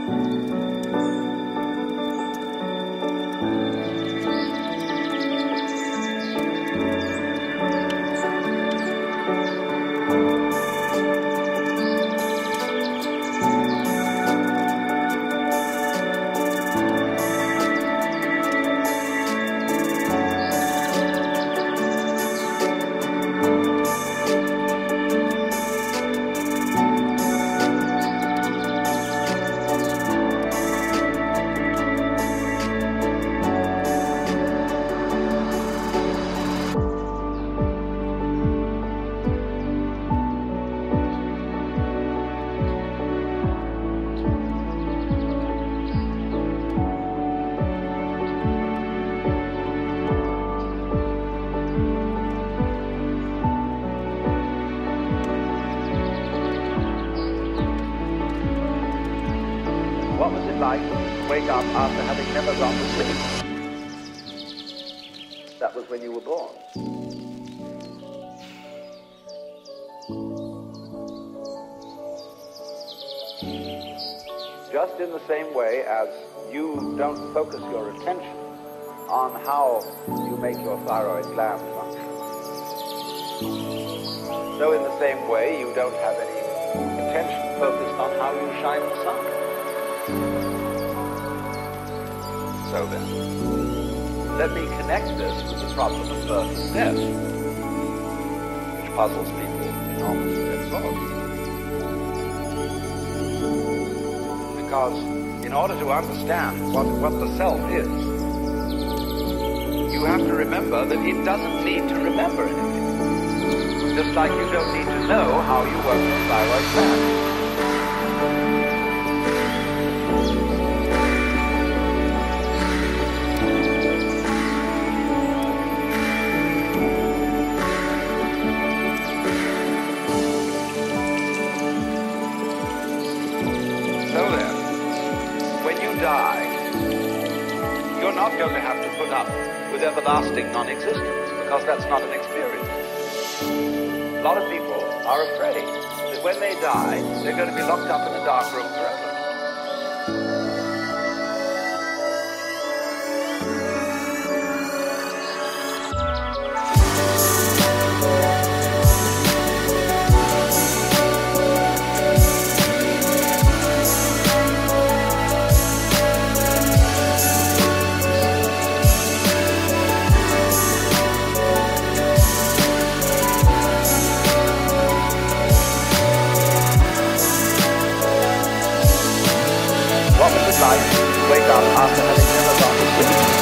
What was it like to wake up after having never gone to sleep? That was when you were born. Just in the same way as you don't focus your attention on how you make your thyroid gland function, so in the same way you don't have any attention focused on how you shine the sun. So then, let me connect this with the problem of birth and death, which puzzles people enormously themselves. Because in order to understand what the self is, you have to remember that it doesn't need to remember anything. Just like you don't need to know how you work your thyroid gland. Die, you're not going to have to put up with everlasting non-existence, because that's not an experience. A lot of people are afraid that when they die, they're going to be locked up in a dark room forever. What was it like to wake up after having never gone to sleep?